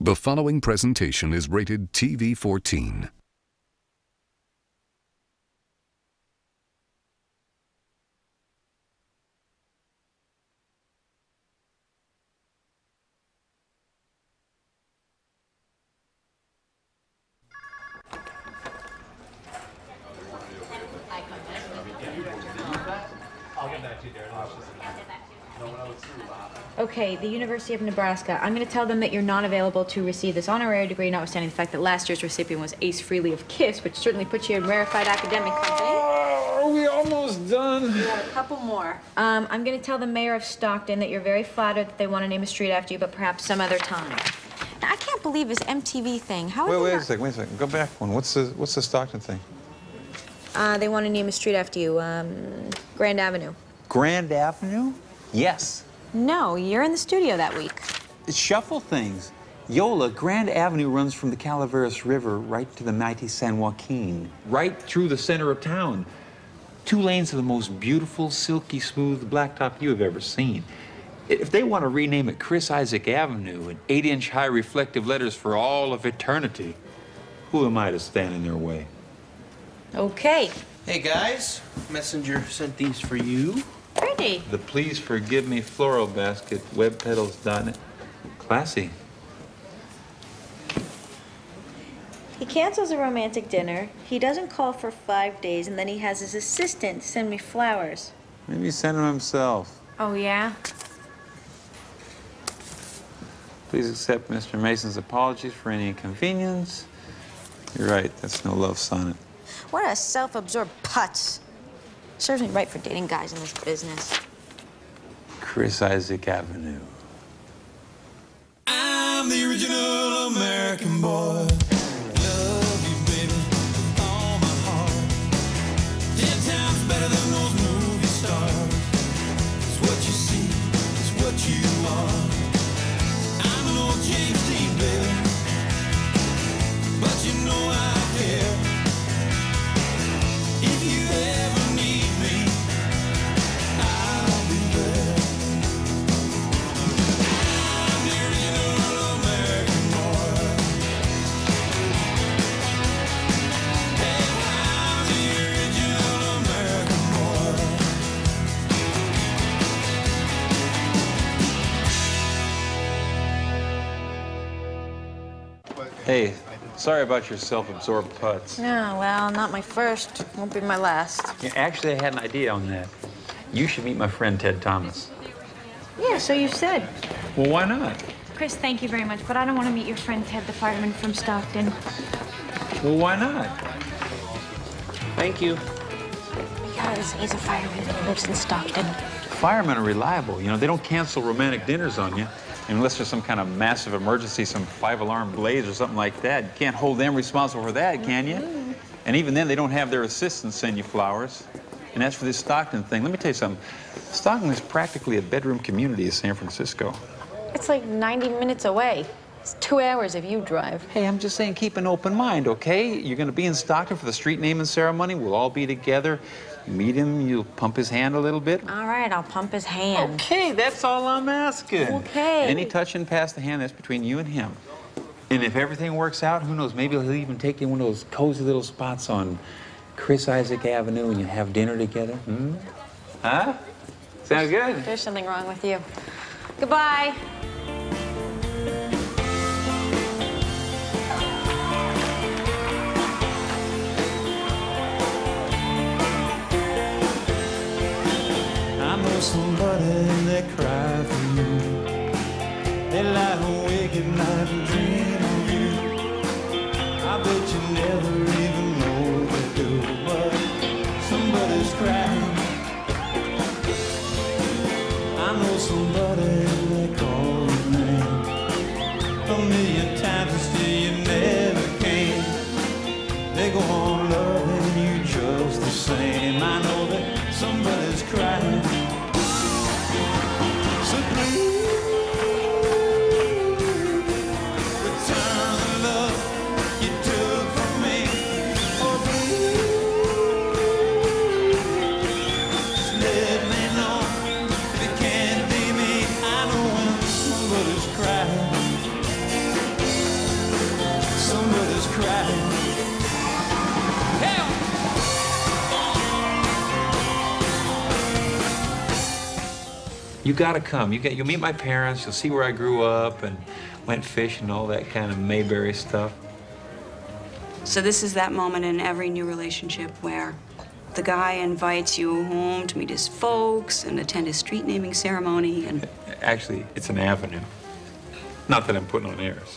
The following presentation is rated TV-14. Okay, the University of Nebraska. I'm going to tell them that you're not available to receive this honorary degree, notwithstanding the fact that last year's recipient was Ace Frehley of KISS, which certainly puts you in rarefied academic company. Are we almost done? We got a couple more. I'm going to tell the mayor of Stockton that you're very flattered that they want to name a street after you, but perhaps some other time. Now, I can't believe this MTV thing. How? Wait a second. Go back one. What's the Stockton thing? They want to name a street after you. Grand Avenue. Grand Avenue? Yes. No, you're in the studio that week. Shuffle things. Yola, Grand Avenue runs from the Calaveras River right to the mighty San Joaquin, right through the center of town. 2 lanes of the most beautiful, silky smooth blacktop you have ever seen. If they want to rename it Chris Isaak Avenue in 8-inch high reflective letters for all of eternity, who am I to stand in their way? Okay. Hey guys, messenger sent these for you. Pretty. The Please Forgive Me floral basket, webpetals.net. Classy. He cancels a romantic dinner. He doesn't call for 5 days, and then he has his assistant send me flowers. Maybe send him himself. Oh, yeah? Please accept Mr. Mason's apologies for any inconvenience. You're right, that's no love sonnet. What a self-absorbed putz. Serves me right for dating guys in this business. Chris Isaak Avenue. I'm the original American boy. Love you, baby, with all my heart. 10 times better than those movie stars. It's what you see, it's what you are. I'm an old James Dean, baby, but you know I care. If you ever need me, I'll be there. I'm the original American boy. Hey, I'm the original American boy. Hey, sorry about your self-absorbed putts. Yeah, well, not my first. Won't be my last. Yeah, actually, I had an idea on that. You should meet my friend Ted Thomas. Yeah, so you said. Well, why not? Chris, thank you very much, but I don't want to meet your friend Ted, the fireman from Stockton. Well, why not? Thank you. Because he's a fireman and lives in Stockton. Firemen are reliable. You know, they don't cancel romantic dinners on you unless there's some kind of massive emergency, some 5-alarm blaze or something like that. You can't hold them responsible for that, can you? And even then, they don't have their assistants send you flowers. And as for this Stockton thing, let me tell you something. Stockton is practically a bedroom community of San Francisco. It's like 90 minutes away. It's 2 hours if you drive. Hey, I'm just saying keep an open mind, okay? You're going to be in Stockton for the street naming ceremony. We'll all be together. You meet him, you'll pump his hand a little bit. All right, I'll pump his hand. Okay, that's all I'm asking. Okay. Any touching past the hand, that's between you and him. And if everything works out, who knows, maybe he'll even take you to one of those cozy little spots on Chris Isaak Avenue and you have dinner together. Hmm? Huh? Sound good? There's something wrong with you. Goodbye. I know somebody that cry for you. They lie awake at night and dream of you. I bet you never even know they do, but somebody's crying. I know somebody that call your name 1,000,000 times and still you never came. They go on loving you just the same. I know that somebody's crying. So please return the love you took from crying. Help! You gotta come. You'll meet my parents. You'll see where I grew up and went fishing and all that kind of Mayberry stuff. So this is that moment in every new relationship where the guy invites you home to meet his folks and attend his street naming ceremony and... Actually, it's an avenue. Not that I'm putting on airs.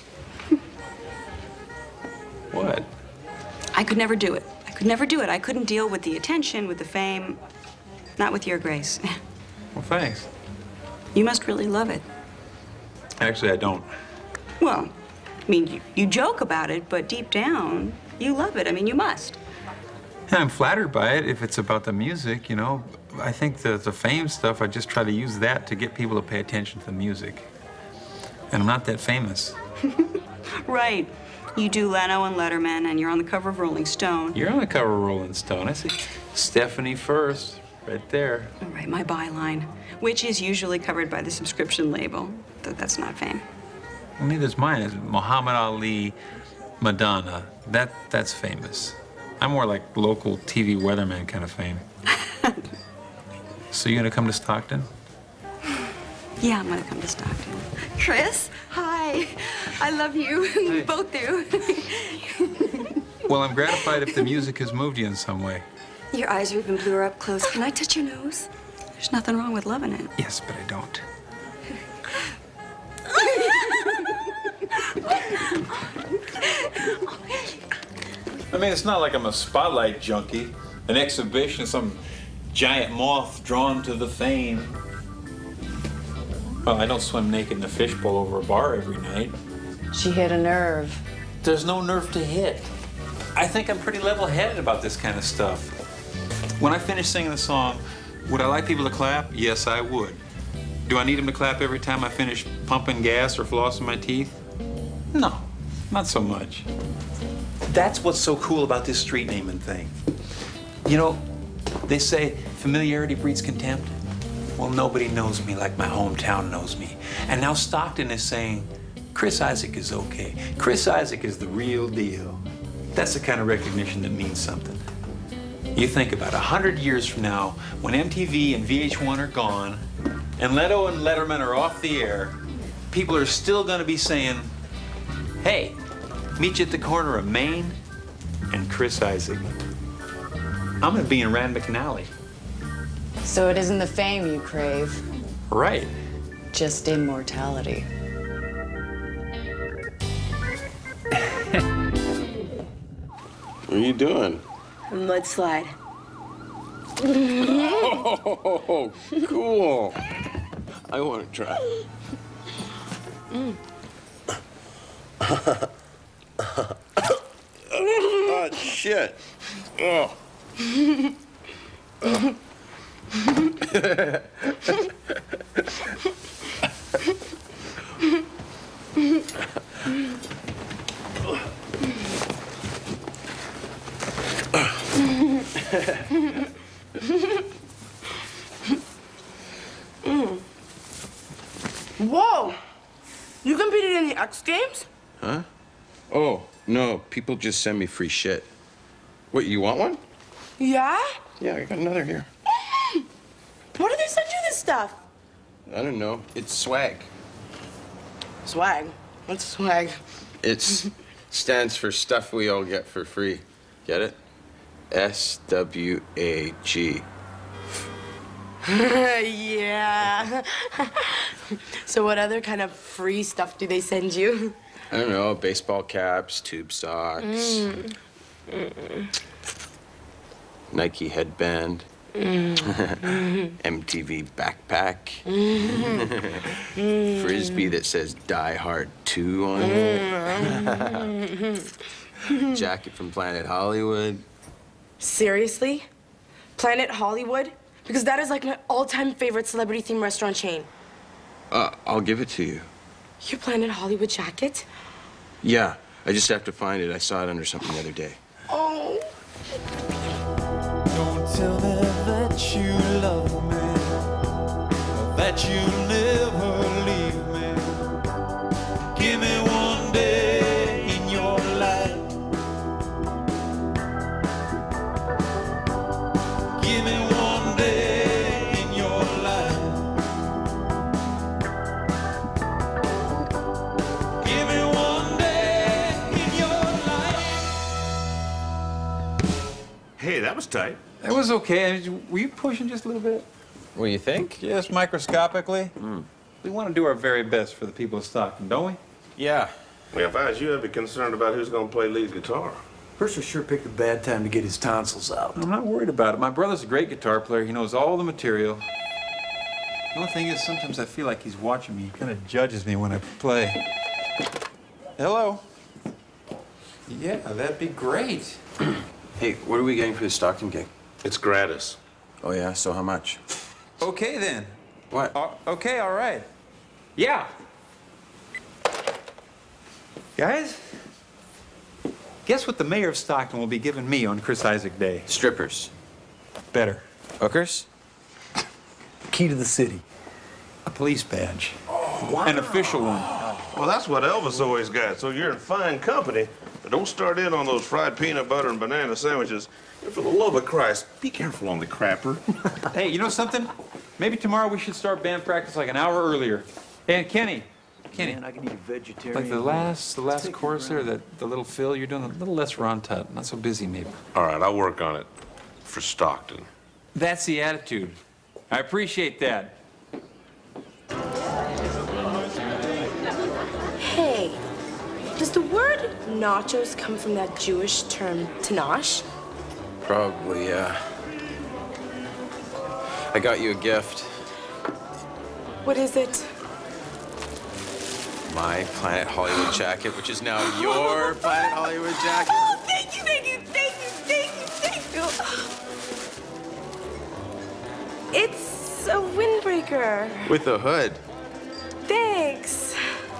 What? I could never do it. I could never do it. I couldn't deal with the attention, with the fame. Not with your grace. Well, thanks. You must really love it. Actually, I don't. Well, I mean, you joke about it, but deep down, you love it. I mean, you must. Yeah, I'm flattered by it if it's about the music, you know. I think the fame stuff, I just try to use that to get people to pay attention to the music. And I'm not that famous. Right. You do Leno and Letterman, and you're on the cover of Rolling Stone. You're on the cover of Rolling Stone. I see Stephanie first, right there. All right, my byline, which is usually covered by the subscription label, though that's not fame. Well, neither's mine. It's Muhammad Ali, Madonna. That's famous. I'm more like local TV weatherman kind of fame. So you gonna come to Stockton? Yeah, I'm gonna come to Stockton. Chris, hi. I love you. Hey. We both do. Well, I'm gratified if the music has moved you in some way. Your eyes are even bluer up close. Can I touch your nose? There's nothing wrong with loving it. Yes, but I don't. I mean, it's not like I'm a spotlight junkie, an exhibition, some giant moth drawn to the fame. Well, I don't swim naked in a fishbowl over a bar every night. She hit a nerve. There's no nerve to hit. I think I'm pretty level-headed about this kind of stuff. When I finish singing the song, would I like people to clap? Yes, I would. Do I need them to clap every time I finish pumping gas or flossing my teeth? No, not so much. That's what's so cool about this street naming thing. You know, they say familiarity breeds contempt. Well, nobody knows me like my hometown knows me. And now Stockton is saying, Chris Isaak is okay. Chris Isaak is the real deal. That's the kind of recognition that means something. You think about 100 years from now, when MTV and VH1 are gone, and Leno and Letterman are off the air, people are still gonna be saying, hey, meet you at the corner of Maine and Chris Isaak. I'm gonna be in Rand McNally. So it isn't the fame you crave, Right. just immortality. What are you doing? A mudslide. Oh, cool. I want to try. Oh, shit. Oh. Whoa! You competed in the X Games? Huh? Oh, no. People just send me free shit. What, you want one? Yeah? Yeah, I got another here. Why do they send you this stuff? I don't know. It's swag. Swag. What's swag? It stands for stuff we all get for free. Get it? SWAG. Yeah. So what other kind of free stuff do they send you? I don't know. Baseball caps, tube socks. Nike headband. MTV backpack. Frisbee that says Die Hard 2 on it. Jacket from Planet Hollywood. Seriously? Planet Hollywood? Because that is like my all-time favorite celebrity-themed restaurant chain. I'll give it to you. Your Planet Hollywood jacket? Yeah, I just have to find it. I saw it under something the other day. Oh. Don't tell me that you love me, that you'll never leave me. Give me one day in your life That was tight. It was okay. I mean, were you pushing just a little bit? What do you think? Just microscopically. We want to do our very best for the people of Stockton, don't we? Yeah. Well, if I was you, I'd be concerned about who's going to play lead guitar. Purser sure picked a bad time to get his tonsils out. I'm not worried about it. My brother's a great guitar player. He knows all the material. The only thing is, sometimes I feel like he's watching me. He kind of judges me when I play. Hello. Yeah, that'd be great. Hey, what are we getting for the Stockton gig? It's gratis. Oh, yeah? So how much? Okay, then. What? Okay, all right. Yeah. Guys, guess what the mayor of Stockton will be giving me on Chris Isaak Day? Strippers. Better. Hookers? Key to the city. A police badge. Oh, wow. An official one. Well, that's what Elvis always got, so you're in fine company. But don't start in on those fried peanut butter and banana sandwiches. And for the love of Christ, be careful on the crapper. Hey, you know something? Maybe tomorrow we should start band practice like an hour earlier. And Kenny, Man, I can eat a vegetarian. like the last chorus there, the little fill, you're doing a little less Ron Tut, not so busy maybe. All right, I'll work on it for Stockton. That's the attitude. I appreciate that. Hey, does the word nachos come from that Jewish term tanash? Probably, yeah. I got you a gift. What is it? My Planet Hollywood jacket, which is now your Planet Hollywood jacket. Oh, thank you, thank you, thank you, thank you, thank you. It's a windbreaker. With a hood. Thanks.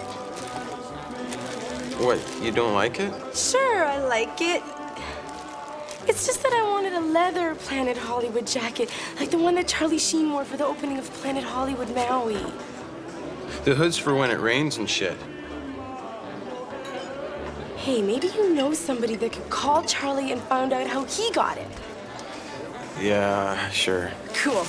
What, you don't like it? Sure, I like it. It's just that I wanted a leather Planet Hollywood jacket, like the one that Charlie Sheen wore for the opening of Planet Hollywood Maui. The hood's for when it rains and shit. Hey, maybe you know somebody that could call Charlie and find out how he got it. Yeah, sure. Cool.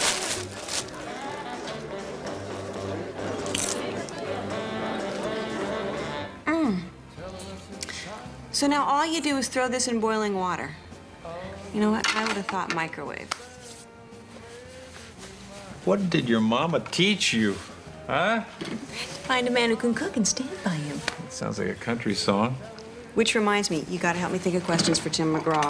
So now all you do is throw this in boiling water. You know what? I would have thought microwave. What did your mama teach you? Huh? Find a man who can cook and stand by him. It sounds like a country song. Which reminds me, you gotta help me think of questions for Tim McGraw.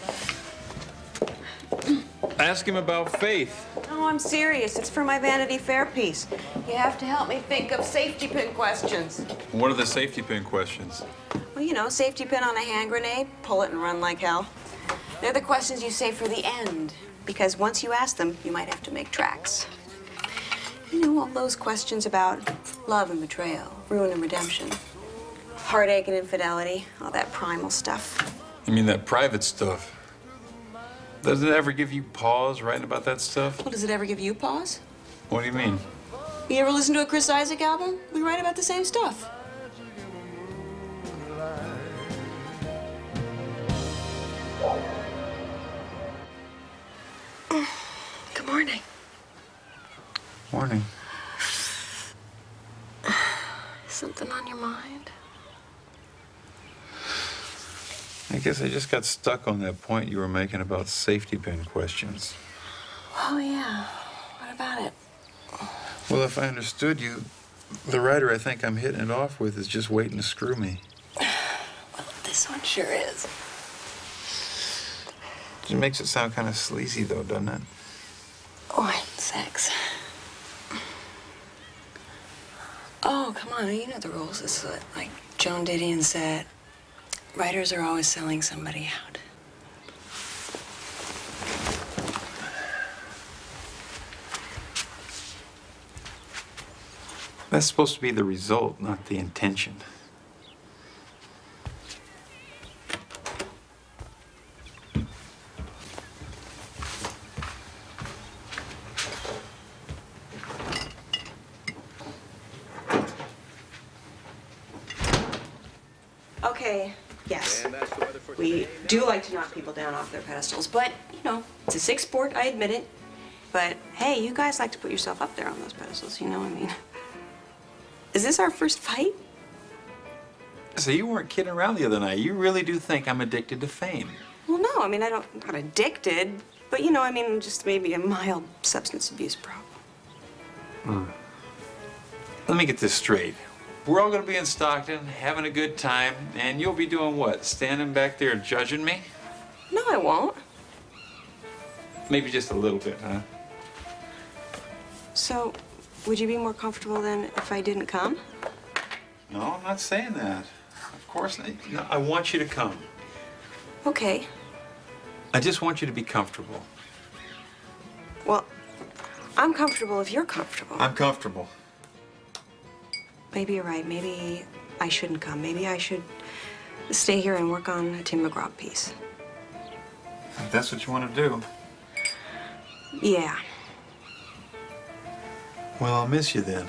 Ask him about faith. No, I'm serious. It's for my Vanity Fair piece. You have to help me think of safety pin questions. What are the safety pin questions? Well, you know, safety pin on a hand grenade, pull it and run like hell. They're the questions you save for the end, because once you ask them, you might have to make tracks. You know, all those questions about love and betrayal, ruin and redemption, heartache and infidelity, all that primal stuff. You mean that private stuff? Doesn't it ever give you pause writing about that stuff? Well, does it ever give you pause? What do you mean? You ever listen to a Chris Isaak album? We write about the same stuff. Good morning. Morning. Something on your mind? I guess I just got stuck on that point you were making about safety pin questions. Oh, yeah. What about it? Well, if I understood you, the writer I think I'm hitting it off with is just waiting to screw me. Well, this one sure is. It makes it sound kind of sleazy, though, doesn't it? Oh, sex. Oh, come on. You know the rules. It's like Joan Didion said. Writers are always selling somebody out. That's supposed to be the result, not the intention. Okay, yes. We do like to knock people down off their pedestals, but, you know, it's a sick sport, I admit it. But, hey, you guys like to put yourself up there on those pedestals, you know what I mean? Is this our first fight? So you weren't kidding around the other night. You really do think I'm addicted to fame? Well, No, I mean, I'm not addicted, but you know, I mean, just maybe a mild substance abuse problem. Let me get this straight. We're all gonna be in Stockton, having a good time, and you'll be doing what? Standing back there judging me? No, I won't. Maybe just a little bit, huh? So, would you be more comfortable then if I didn't come? No, I'm not saying that. Of course not. No, I want you to come. Okay. I just want you to be comfortable. Well, I'm comfortable if you're comfortable. I'm comfortable. Maybe you're right. Maybe I shouldn't come. Maybe I should stay here and work on a Tim McGraw piece. If that's what you want to do. Yeah. Well, I'll miss you then.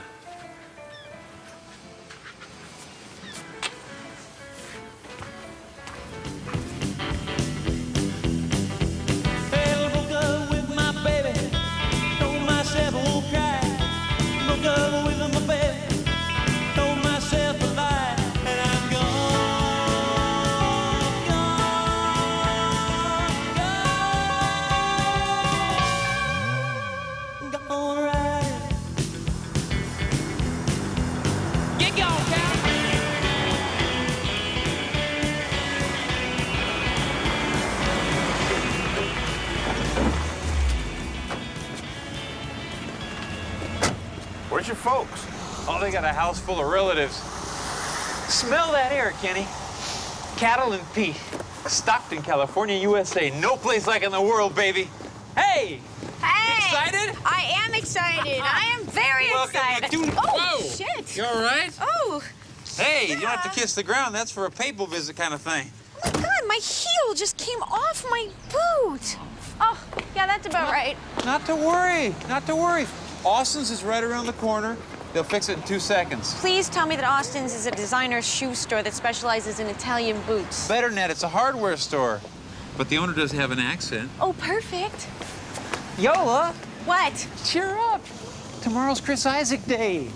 Where's your folks? Oh, they got a house full of relatives. Smell that air, Kenny. Cattle and Pete. Stockton, California, USA. No place like it in the world, baby. Hey! Hey! Excited? I am excited. I am very excited. Oh, shit. You all right? Oh. Hey, you don't have to kiss the ground. That's for a papal visit kind of thing. Oh, my God, my heel just came off my boot. Oh, yeah, that's about right. Not to worry. Not to worry. Austin's is right around the corner. They'll fix it in 2 seconds. Please tell me that Austin's is a designer shoe store that specializes in Italian boots. Better than that, it's a hardware store. But the owner does have an accent. Oh, perfect. Yola! What? Cheer up. Tomorrow's Chris Isaak Day.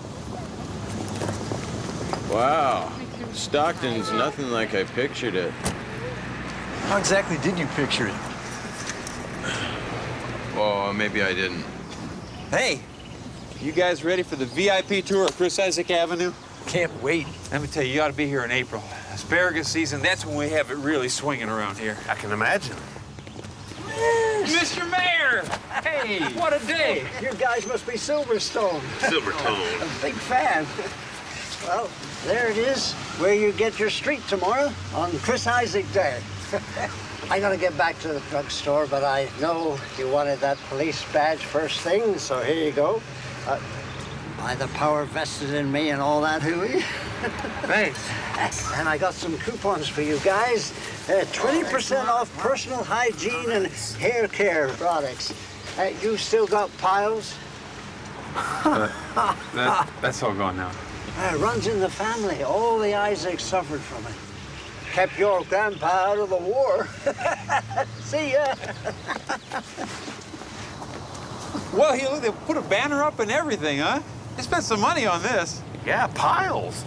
Wow. Stockton's nothing like I pictured it. How exactly did you picture it? Well, maybe I didn't. Hey, you guys ready for the VIP tour of Chris Isaak Avenue? Can't wait. Let me tell you, you ought to be here in April. Asparagus season, that's when we have it really swinging around here. I can imagine. Mr. Mayor! Hey, what a day! You guys must be Silverstone. Silvertone. A big fan. Well, there it is, where you get your street tomorrow on Chris Isaak Day. I gotta get back to the drugstore, but I know you wanted that police badge first thing, so here you go. By the power vested in me and all that hooey. Thanks. And I got some coupons for you guys. 20% off personal hygiene and hair care products. You still got piles? That's all gone now. Runs in the family. All the Isaacs suffered from it. Kept your grandpa out of the war. See ya. Well, look, they put a banner up and everything, huh? They spent some money on this. Yeah, piles.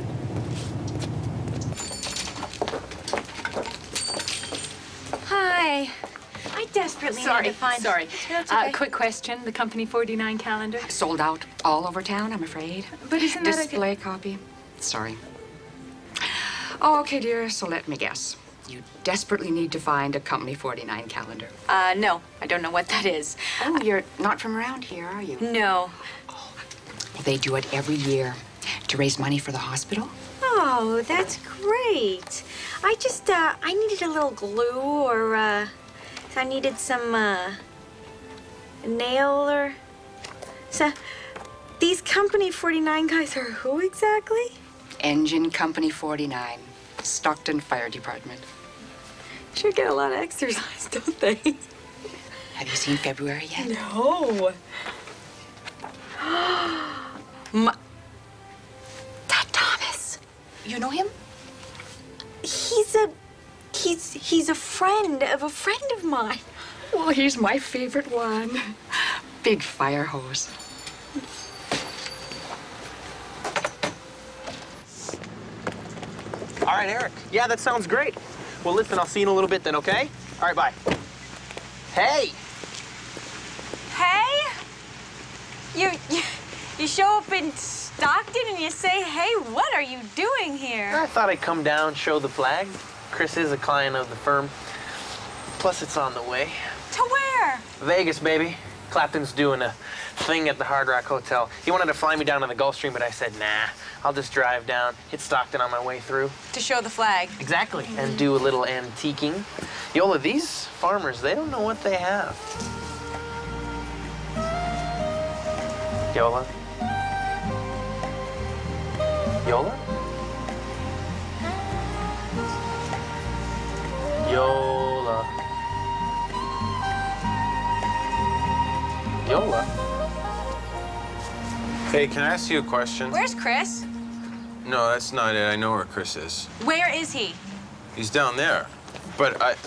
Hi. I desperately need to find... Sorry. That's okay. Quick question. The Company 49 calendar? Sold out all over town, I'm afraid. But isn't that Display copy? Sorry. Oh, okay, dear, so let me guess. You desperately need to find a Company 49 calendar. No. I don't know what that is. Oh, you're not from around here, are you? No. Well, they do it every year to raise money for the hospital. Oh, that's great. I just, I needed a little glue or, I needed some, nail or... So, these Company 49 guys are who exactly? Engine Company 49, Stockton Fire Department. Sure get a lot of exercise, don't they? Have you seen February yet? No. That Thomas. You know him? He's a friend of mine. Well, he's my favorite one. Big fire hose. All right, Eric. Yeah, that sounds great. Well, listen, I'll see you in a little bit then, okay? All right, bye. Hey! Hey? You show up in Stockton and you say, hey, what are you doing here? I thought I'd come down, show the flag. Chris is a client of the firm. Plus, it's on the way. To where? Vegas, baby. Clapton's doing a thing at the Hard Rock Hotel. He wanted to fly me down to the Gulf Stream, but I said, nah, I'll just drive down, hit Stockton on my way through. To show the flag. Exactly, and do a little antiquing. Yola, these farmers, they don't know what they have. Yola? Yola? Yola. Yola? Hey, can I ask you a question? Where's Chris? No, that's not it. I know where Chris is. Where is he? He's down there. But I...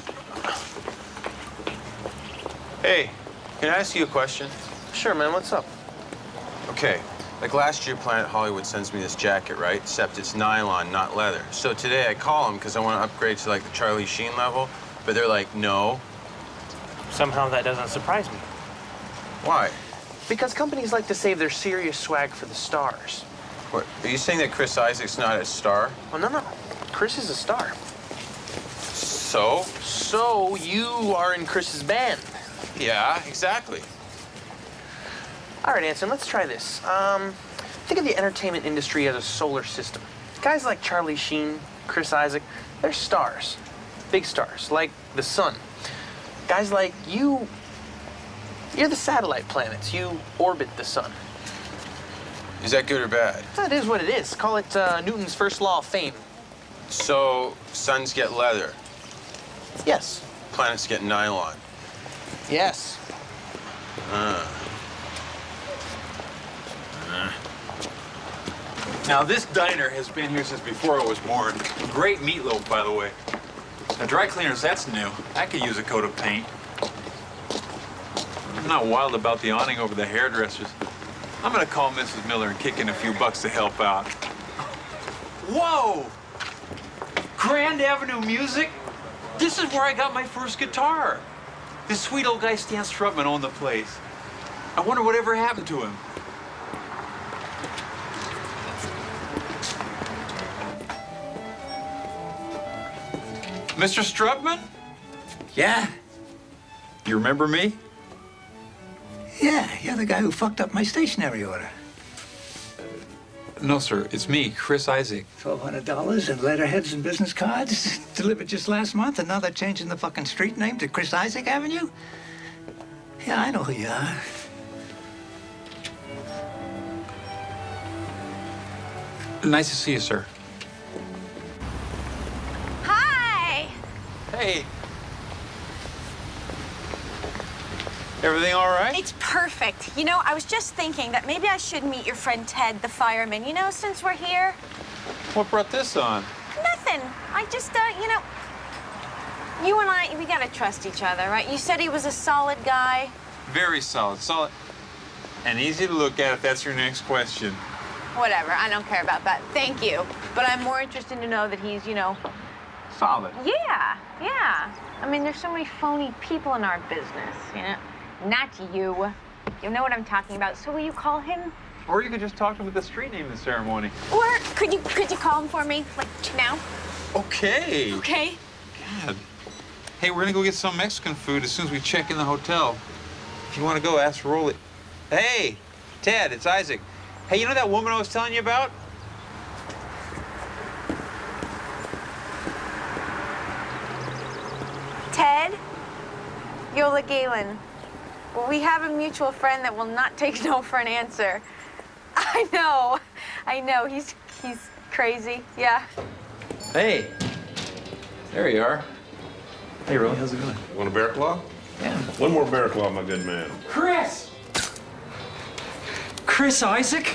Hey, can I ask you a question? Sure, man. What's up? Okay. Like last year, Planet Hollywood sends me this jacket, right? Except it's nylon, not leather. So today I call them because I want to upgrade to like the Charlie Sheen level, but they're like, no. Somehow that doesn't surprise me. Why? Because companies like to save their serious swag for the stars. What? Are you saying that Chris Isaac's not a star? Oh, no. Chris is a star. So? So you are in Chris's band. Yeah, exactly. All right, Anson, let's try this. Think of the entertainment industry as a solar system. Guys like Charlie Sheen, Chris Isaac, they're stars. Big stars, like the sun. Guys like you, you're the satellite planets. You orbit the sun. Is that good or bad? That is what it is. Call it Newton's first law of fame. So, suns get leather. Yes. Planets get nylon. Yes. Now, this diner has been here since before I was born. Great meatloaf, by the way. Now, dry cleaners, that's new. I could use a coat of paint. I'm not wild about the awning over the hairdressers. I'm gonna call Mrs. Miller and kick in a few bucks to help out. Whoa! Grand Avenue Music? This is where I got my first guitar. This sweet old guy, Stan Strutman, owned the place. I wonder whatever happened to him. Mr. Strutman? Yeah? You remember me? Yeah, you're the guy who fucked up my stationery order. No, sir. It's me, Chris Isaac. $1,200 in letterheads and business cards delivered just last month, and now they're changing the fucking street name to Chris Isaac Avenue? Yeah, I know who you are. Nice to see you, sir. Hi! Hey. Everything all right? It's perfect. You know, I was just thinking that maybe I should meet your friend Ted, the fireman, you know, since we're here. What brought this on? Nothing. I just, you know, you and I, we gotta trust each other, right? You said he was a solid guy. Very solid. Solid. And easy to look at if that's your next question. Whatever, I don't care about that. Thank you. But I'm more interested to know that he's, you know... Solid. Yeah. I mean, there's so many phony people in our business, you know? Not you. You know what I'm talking about. So will you call him? Or you could just talk to him at the street naming ceremony. Or could you call him for me, like, now? Okay. Okay. God. Hey, we're gonna go get some Mexican food as soon as we check in the hotel. If you want to go, ask Rolly. Hey, Ted, it's Isaac. Hey, you know that woman I was telling you about? Ted? Yola Galen. Well, we have a mutual friend that will not take no for an answer. I know. He's crazy. Yeah. Hey. There you are. Hey, Rolly, how's it going? Want a bear claw? Yeah. One more bear claw, my good man. Chris! Chris Isaac?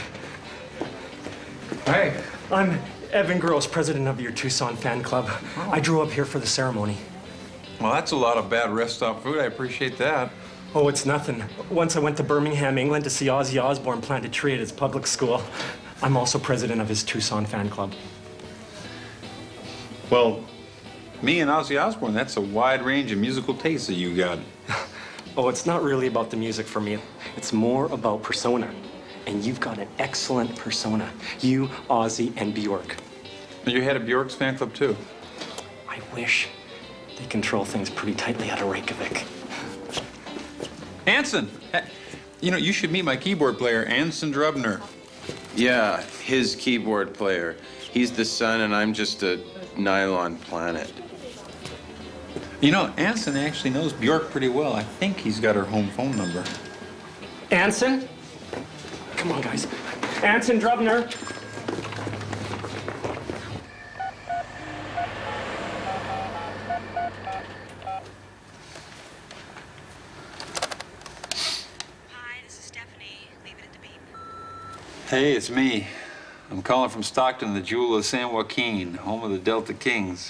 Hey. I'm Evan Gross, president of your Tucson fan club. Oh. I drove up here for the ceremony. Well, that's a lot of bad rest stop food. I appreciate that. Oh, it's nothing. Once I went to Birmingham, England to see Ozzy Osbourne plant a tree at his public school. I'm also president of his Tucson fan club. Well, Me and Ozzy Osbourne, that's a wide range of musical tastes that you got. Oh, it's not really about the music for me. It's more about persona. And you've got an excellent persona. You, Ozzy, and Bjork. You're head of Bjork's fan club, too. I wish they control things pretty tightly out of Reykjavik. Anson! You know, you should meet my keyboard player, Anson Drubner. Yeah, his keyboard player. He's the sun and I'm just a nylon planet. You know, Anson actually knows Bjork pretty well. I think he's got her home phone number. Anson? Come on, guys. Anson Drubner. Hey, it's me. I'm calling from Stockton, the jewel of San Joaquin, home of the Delta Kings.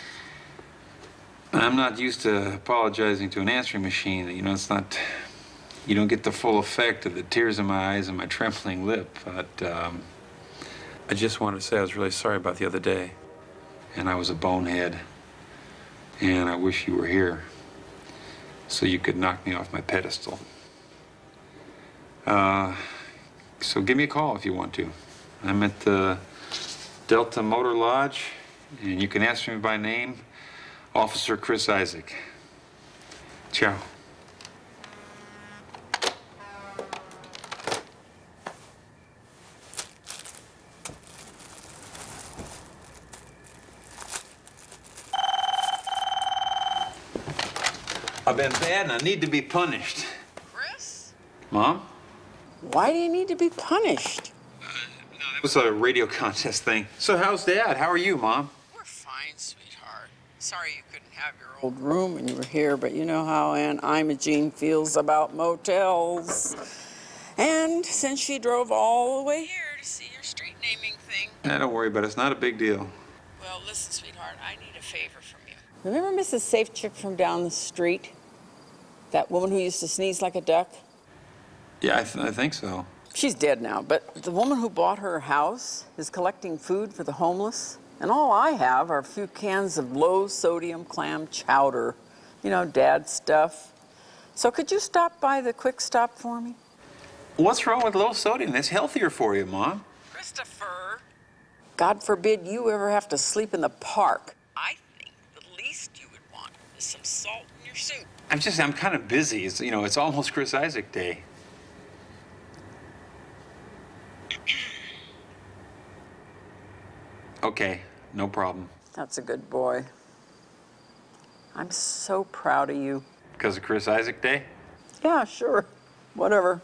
I'm not used to apologizing to an answering machine. You know, it's not... You don't get the full effect of the tears in my eyes and my trembling lip. But I just wanted to say I was really sorry about the other day. And I was a bonehead. And I wish you were here so you could knock me off my pedestal. So give me a call if you want to. I'm at the Delta Motor Lodge, and you can ask me by name, Officer Chris Isaac. Ciao. I've been bad and I need to be punished. Chris? Mom? Why do you need to be punished? It was a radio contest thing. So how's Dad? How are you, Mom? We're fine, sweetheart. Sorry you couldn't have your old room when you were here, but you know how Aunt Imogene feels about motels. And since she drove all the way here to see your street naming thing. Don't worry about it. It's not a big deal. Well, listen, sweetheart, I need a favor from you. Remember Mrs. Safe Chick from down the street? That woman who used to sneeze like a duck? Yeah, I think so. She's dead now, but the woman who bought her house is collecting food for the homeless. And all I have are a few cans of low-sodium clam chowder. You know, Dad's stuff. So could you stop by the Quick Stop for me? What's wrong with low sodium? That's healthier for you, Mom. Christopher. God forbid you ever have to sleep in the park. I think the least you would want is some salt in your soup. I'm kind of busy. It's almost Chris Isaac Day. Okay, no problem. That's a good boy. I'm so proud of you. Because of Chris Isaac Day? Yeah, sure. Whatever.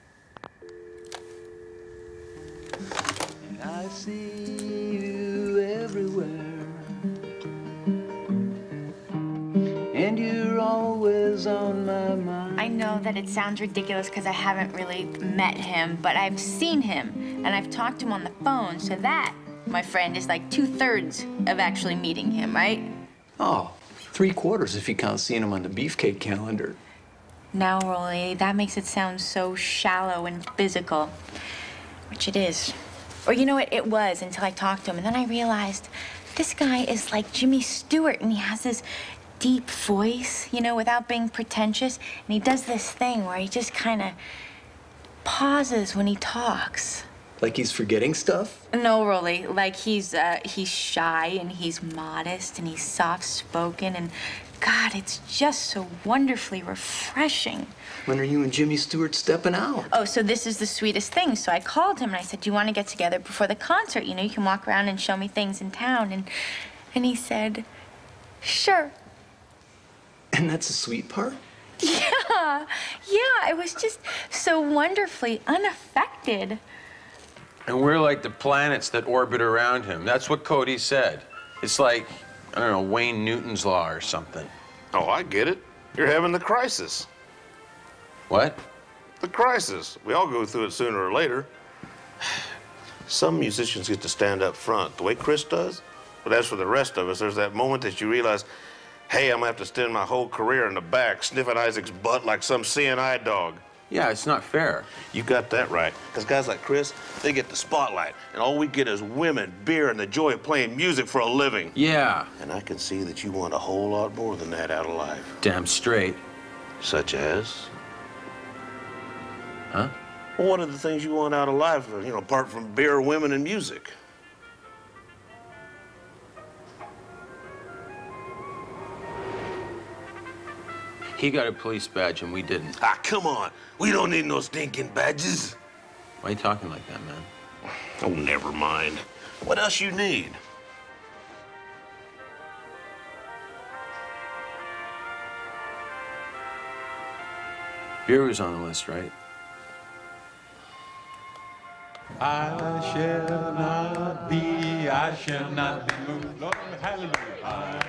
I see you everywhere, and you're always on my mind. I know that it sounds ridiculous because I haven't really met him, but I've seen him, and I've talked to him on the phone, so that, my friend, is like 2/3 of actually meeting him, right? Oh, 3/4 if you count seeing him on the beefcake calendar. Now, Rolly, that makes it sound so shallow and physical, which it is. Or you know what, it was until I talked to him, and then I realized this guy is like Jimmy Stewart, and he has this deep voice, you know, without being pretentious, and he does this thing where he just kind of pauses when he talks. Like he's forgetting stuff? No, Rolly, like he's shy and he's modest and he's soft-spoken, and God, it's just so wonderfully refreshing. When are you and Jimmy Stewart stepping out? Oh, so this is the sweetest thing. So I called him and I said, do you want to get together before the concert? You know, you can walk around and show me things in town. And he said, sure. And that's the sweet part? Yeah, it was just so wonderfully unaffected. And we're like the planets that orbit around him. That's what Cody said. It's like, I don't know, Wayne Newton's law or something. Oh, I get it. You're having the crisis. What? The crisis. We all go through it sooner or later. Some musicians get to stand up front, the way Chris does. But as for the rest of us, there's that moment that you realize, hey, I'm gonna have to spend my whole career in the back, sniffing Isaac's butt like some CNI dog. Yeah, it's not fair. You got that right. Because guys like Chris, they get the spotlight, and all we get is women, beer, and the joy of playing music for a living. Yeah. And I can see that you want a whole lot more than that out of life. Damn straight. Such as? Huh? Well, what are the things you want out of life, you know, apart from beer, women, and music? He got a police badge and we didn't. Ah, come on. We don't need no stinking badges. Why are you talking like that, man? Oh, never mind. What else you need? Beer was on the list, right? I shall not be moved. Lord, hallelujah. I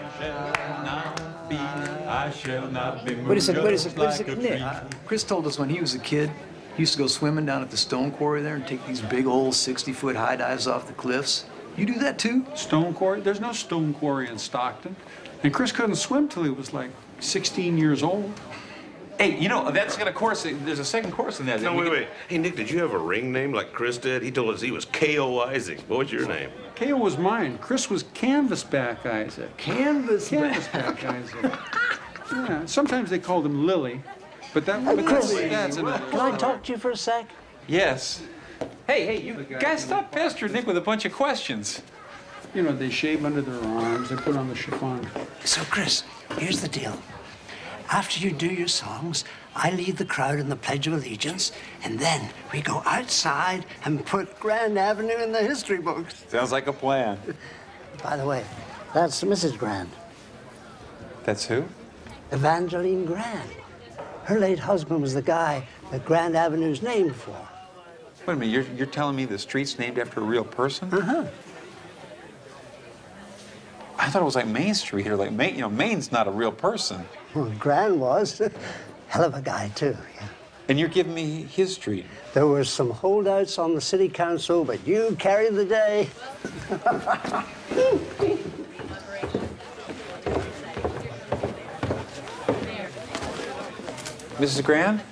shall not be moved. Wait a second, Just like a Nick. tree. Chris told us when he was a kid, he used to go swimming down at the stone quarry there and take these big old 60-foot high dives off the cliffs. You do that too? Stone quarry? There's no stone quarry in Stockton. And Chris couldn't swim till he was like 16 years old. Hey, you know, that's got a course. There's a second course in that. No, wait. Hey, Nick, did you have a ring name like Chris did? He told us he was K.O. Isaac. What was your name? K.O. was mine. Chris was Canvasback Isaac. Canvasback Isaac. Yeah, sometimes they called him Lily. But that's another. Can I talk to you for a sec? Yes. Hey, you guys stop pestering Nick with a bunch of questions. You know, they shave under their arms, they put on the chiffon. So, Chris, here's the deal. After you do your songs, I lead the crowd in the Pledge of Allegiance, and then we go outside and put Grand Avenue in the history books. Sounds like a plan. By the way, that's Mrs. Grand. That's who? Evangeline Grand. Her late husband was the guy that Grand Avenue's named for. Wait a minute, you're telling me the street's named after a real person? Uh-huh. I thought it was like Main Street or like Main, Maine's not a real person. Well, Grand was. Hell of a guy, too. Yeah. And you're giving me his street. There were some holdouts on the city council, but you carried the day. Mrs. Grand?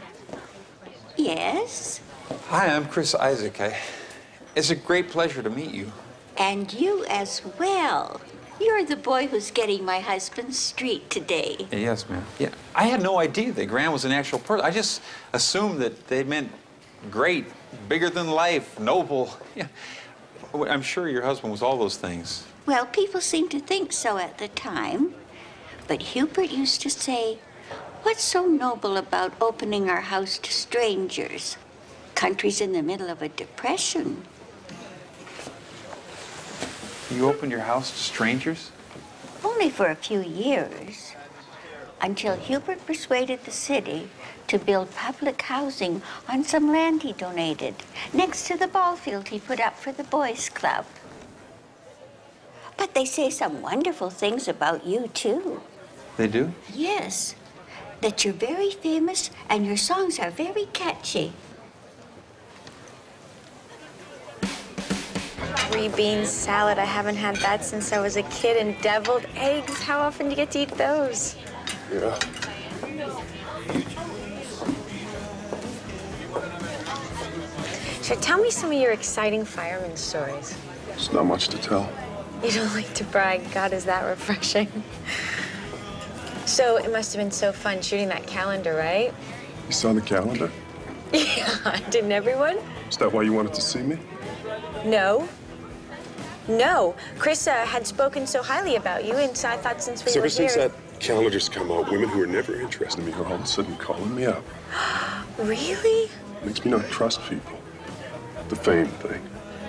Yes? Hi, I'm Chris Isaac. It's a great pleasure to meet you. And you as well. You're the boy who's getting my husband's street today. Yes, ma'am. Yeah, I had no idea that Grand was an actual person. I just assumed that they meant great, bigger than life, noble. Yeah. I'm sure your husband was all those things. Well, people seemed to think so at the time. But Hubert used to say, "What's so noble about opening our house to strangers? Country's in the middle of a depression." You opened your house to strangers? Only for a few years. Until Hubert persuaded the city to build public housing on some land he donated, next to the ball field he put up for the boys' club. But they say some wonderful things about you, too. They do? Yes, that you're very famous and your songs are very catchy. Three beans salad. I haven't had that since I was a kid. And deviled eggs. How often do you get to eat those? Yeah. So tell me some of your exciting fireman stories. It's not much to tell. You don't like to brag. God, is that refreshing. So it must have been so fun shooting that calendar, right? You saw the calendar? Yeah, didn't everyone? Is that why you wanted to see me? No. No. Chris had spoken so highly about you, and so I thought since we So were ever since here... that calendar's come out, women who are never interested in me are all of a sudden calling me up. Really? Makes me not trust people. The fame thing.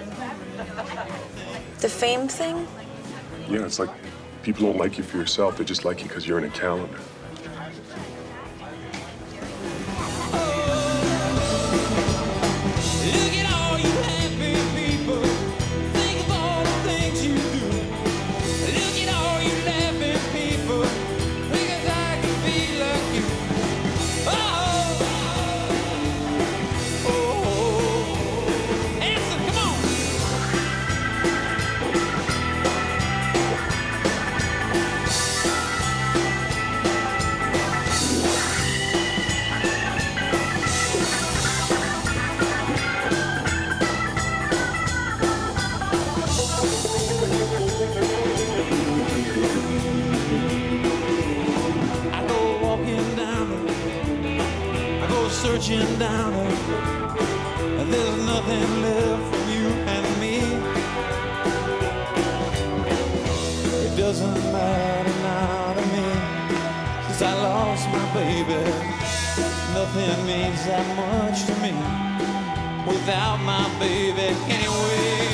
The fame thing? Yeah, it's like people don't like you for yourself. They just like you because you're in a calendar. searching down it, and there's nothing left from you and me. It doesn't matter now to me, since I lost my baby. Nothing means that much to me without my baby anyway.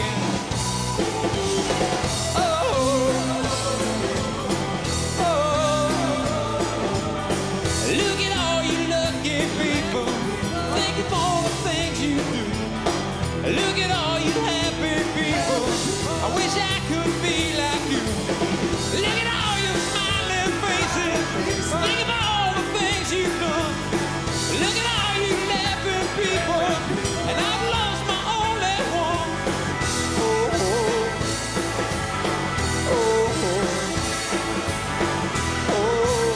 Look at all you lucky people. Thank you for the things you do. Look at all you happy people. I wish I could be like you. Look at all your smiling faces. Think of all the things you've done. Look at all you laughing people. And I've lost my only one. Oh, oh, oh, oh, oh.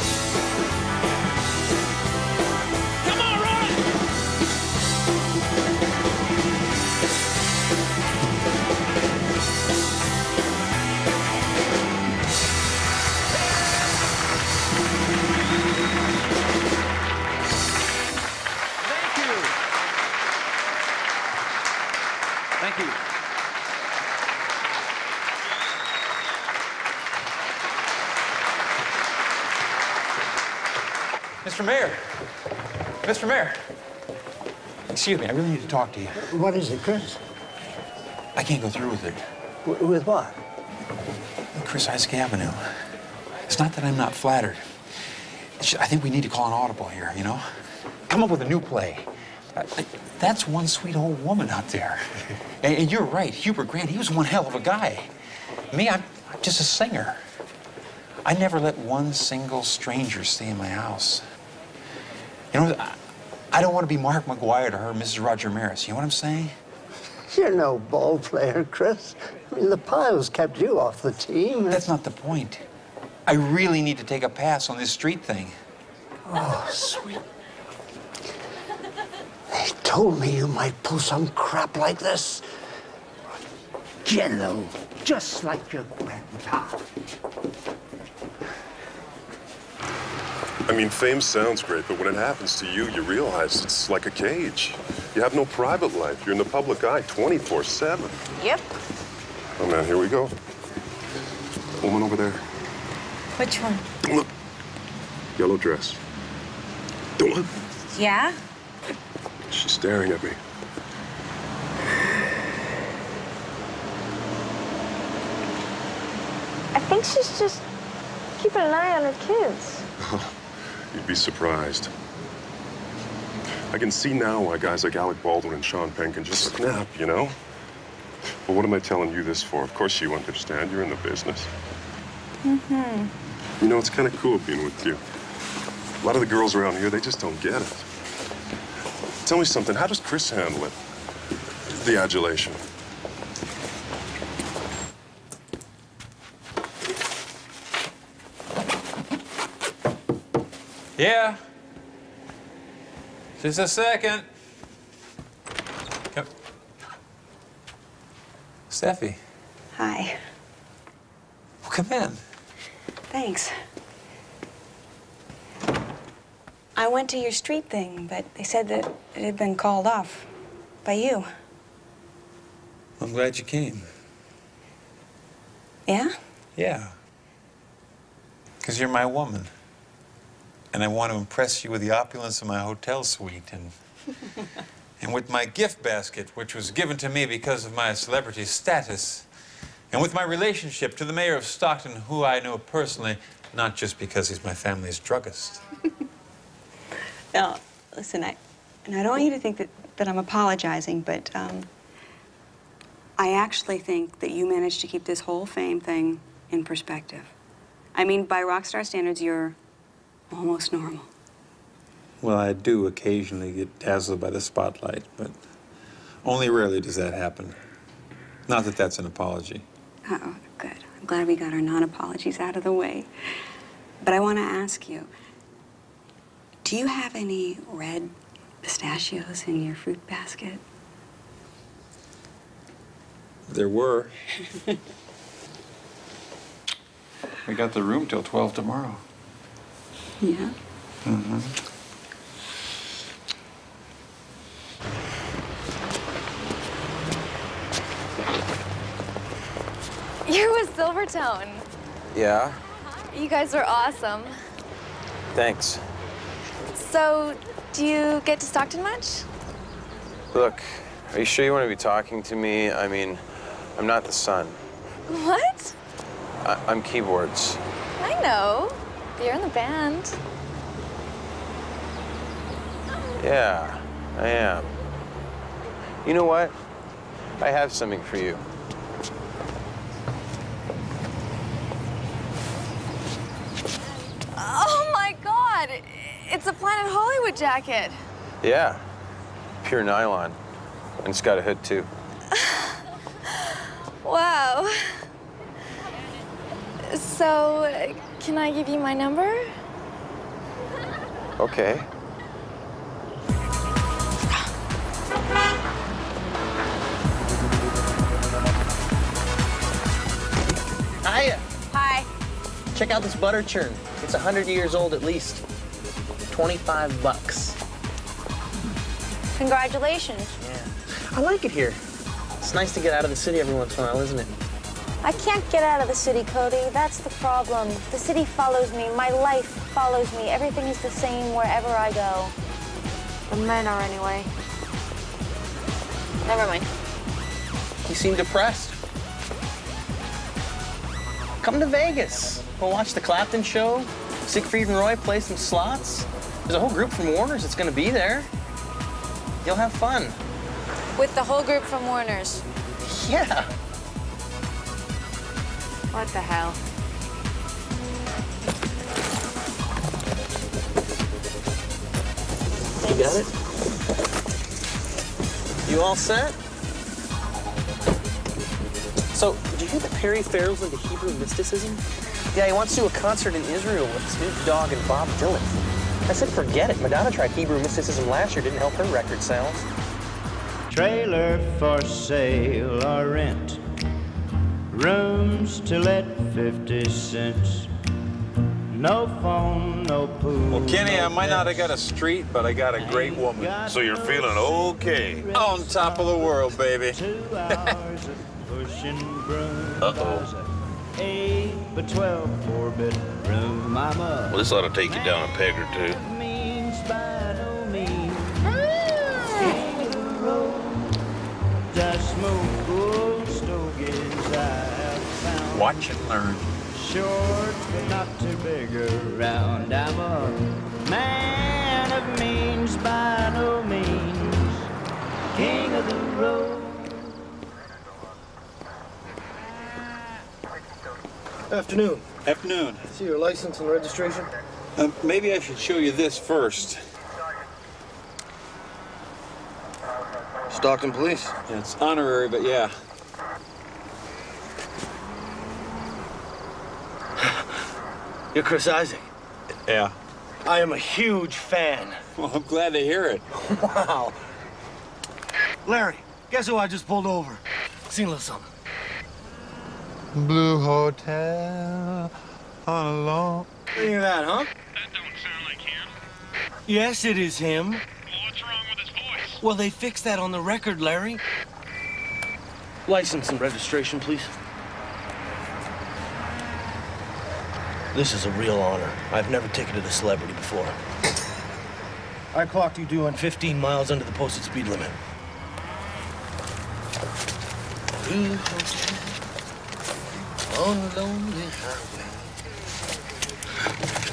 Thank you. Mr. Mayor. Mr. Mayor. Excuse me, I really need to talk to you. What is it, Chris? I can't go through with it. With what? Chris Isaac Avenue. It's not that I'm not flattered. It's just, I think we need to call an audible here, you know? Come up with a new play. That's one sweet old woman out there. And you're right, Hubert Grant, he was one hell of a guy. Me, I'm just a singer. I never let one single stranger stay in my house. You know, I don't want to be Mark McGuire to her, Mrs. Roger Maris. You know what I'm saying? You're no ball player, Chris. I mean, the Piles kept you off the team. That's not the point. I really need to take a pass on this street thing. Oh, sweet. They told me you might pull some crap like this. Jello, just like your grandpa. I mean, fame sounds great, but when it happens to you, you realize it's like a cage. You have no private life. You're in the public eye 24/7. Yep. Oh, man, here we go. Woman over there. Which one? Look. Yellow dress. Don't look. Yeah? She's staring at me. I think she's just keeping an eye on her kids. You'd be surprised. I can see now why guys like Alec Baldwin and Sean Penn can just snap, you know? But what am I telling you this for? Of course you understand. You're in the business. Mm-hmm. You know, it's kind of cool being with you. A lot of the girls around here, they just don't get it. Tell me something. How does Chris handle it? The adulation. Yeah. Just a second. Come. Steffi. Hi. Well, come in. Thanks. I went to your street thing, but they said that it had been called off by you. I'm glad you came. Yeah? Yeah. Because you're my woman. And I want to impress you with the opulence of my hotel suite and with my gift basket, which was given to me because of my celebrity status, and with my relationship to the mayor of Stockton, who I know personally, not just because he's my family's druggist. Now, listen, I don't want you to think that I'm apologizing, but I actually think that you managed to keep this whole fame thing in perspective. I mean, by rock star standards, you're almost normal. Well, I do occasionally get dazzled by the spotlight, but only rarely does that happen. Not that that's an apology. Oh, good. I'm glad we got our non-apologies out of the way. But I want to ask you, do you have any red pistachios in your fruit basket? There were. We got the room till 12 tomorrow. Yeah? Mm-hmm. You're with Silvertone. Yeah? You guys are awesome. Thanks. So, do you get to Stockton much? Look, are you sure you want to be talking to me? I mean, I'm not the son. What? I'm keyboards. I know. You're in the band. Yeah, I am. You know what? I have something for you. Oh my God! It's a Planet Hollywood jacket. Yeah, pure nylon. And it's got a hood, too. Wow. So, can I give you my number? Okay. Hiya. Hi. Check out this butter churn. It's 100 years old at least. 25 bucks. Congratulations. I like it here. It's nice to get out of the city every once in a while, isn't it? I can't get out of the city, Cody. That's the problem. The city follows me. My life follows me. Everything is the same wherever I go. The men are, anyway. Never mind. You seem depressed. Come to Vegas. We'll watch the Clapton show. Siegfried and Roy play some slots. There's a whole group from Warner's that's gonna be there. You'll have fun. With the whole group from Warner's. Yeah. What the hell? You got it? You all set? So, did you hear that Perry Farrell's into Hebrew mysticism? Yeah, he wants to do a concert in Israel with Snoop Dogg and Bob Dylan. I said, forget it. Madonna tried Hebrew mysticism last year, didn't help her record sales. Trailer for sale or rent. Rooms to let 50 cents. No phone, no pool. Well, Kenny, I might not have got a street, but I got a great woman. So you're feeling okay? On top of the world, baby. 2 hours of pushing brooms. Uh-oh. 8 by 12 4-bedroom. I'm a Well, this ought to take you down a peg or two. means by no means. King of the road. Just smoke old stogies I have found. Watch and learn. Short but not too big around. I'm a man of means by no means. King of the road. Afternoon. Afternoon. See your license and registration? Maybe I should show you this first. Stockton Police. Yeah, it's honorary, but yeah. You're Chris Isaac. Yeah. I am a huge fan. Well, I'm glad to hear it. Wow. Larry, guess who I just pulled over? Seen a little something. Blue Hotel on a long... Hear that, huh? That don't sound like him. Yes, it is him. Well, what's wrong with his voice? Well, they fixed that on the record, Larry. License and registration, please. This is a real honor. I've never ticketed a celebrity before. I clocked you doing 15 miles under the posted speed limit. Blue Hotel on a lonely highway.